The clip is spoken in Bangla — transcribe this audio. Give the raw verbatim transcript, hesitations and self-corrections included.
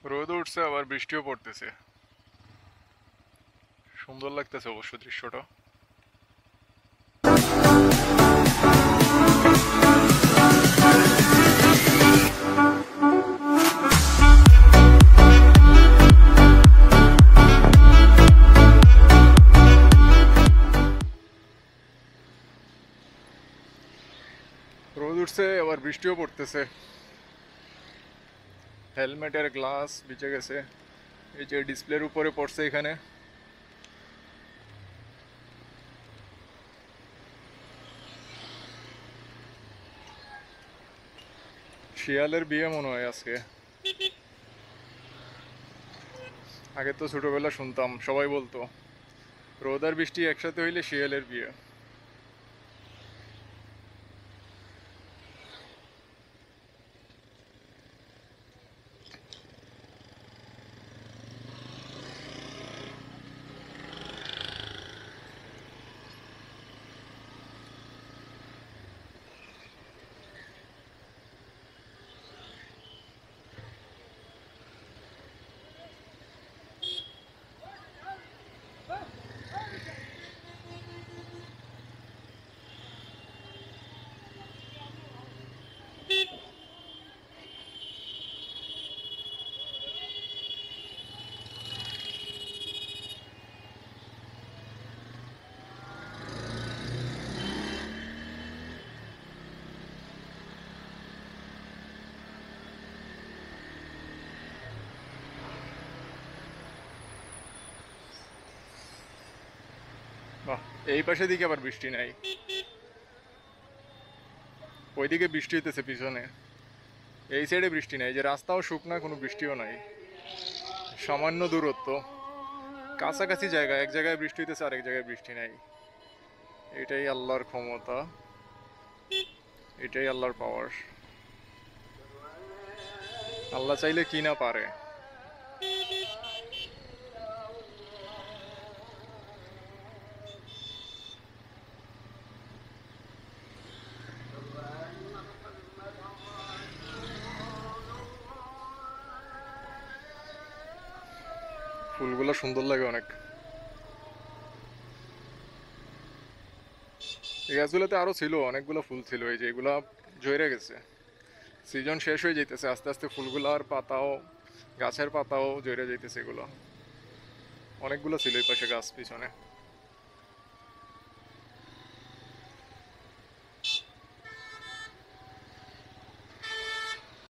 রোদ উঠছে আবার বৃষ্টিও পড়তেছে। সুন্দর লাগতেছে অবশ্য দৃশ্যটা। রোদ উঠছে আবার বৃষ্টিও পড়তেছে। হেলমেটের গ্লাস ভিজে গেছে, এই যে ডিসপ্লের উপরে পড়ছে এখানে। শিয়ালের বিয়ে মনে হয় আজকে। আগে তো ছোটবেলা শুনতাম, সবাই বলতো রোদ আর বৃষ্টি একসাথে হইলে শিয়ালের বিয়ে। বাহ, এই পাশে দিকে আবার বৃষ্টি নাই, ওইদিকে বৃষ্টি হইতেছে পিছনে। এই সাইডে বৃষ্টি নাই, যে রাস্তাও শুকনা, কোনো বৃষ্টিও নাই। সামান্য দূরত্ব, কাছাকাছি জায়গা, এক জায়গায় বৃষ্টি হইতেছে আরেক জায়গায় বৃষ্টি নাই। এটাই আল্লাহর ক্ষমতা, এটাই আল্লাহর পাওয়ার। আল্লাহ চাইলে কি না পারে। ফুলগুলো সুন্দর লাগে অনেক। এই গাছগুলোতে আরো ছিল, অনেকগুলো ফুল ছিল, এই যে এগুলা ঝরে গেছে। সিজন শেষ হয়ে যাইতেছে আস্তে আস্তে, ফুলগুলার পাতাও, গাছের পাতাও ঝরে যাইতেছে এগুলো। অনেকগুলো ছিল এই পাশে গাছ পিছনে।